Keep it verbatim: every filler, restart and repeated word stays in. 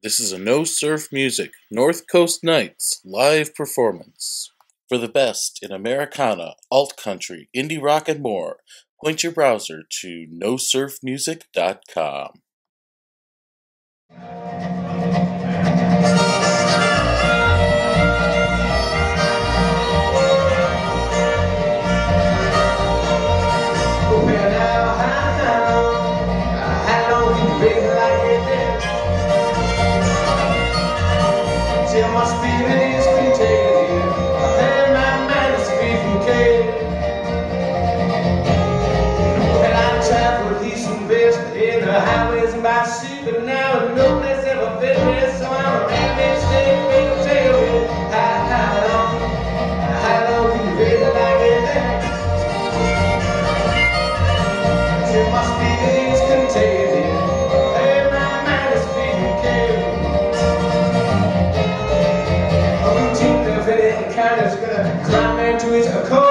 This is a No Surf Music North Coast Nights live performance. For the best in Americana, alt country, indie rock, and more, point your browser to no surf music dot com. My spirit is contagious, and my mind is free from care. And I traveled east and west in the highways and by sea, but now no place ever fit me, so I'm a man stay big tail. How, how long, how long can you raise it like that? Till my spirit is contagious, and my mind is free from care. Kind of gonna climb into his coat.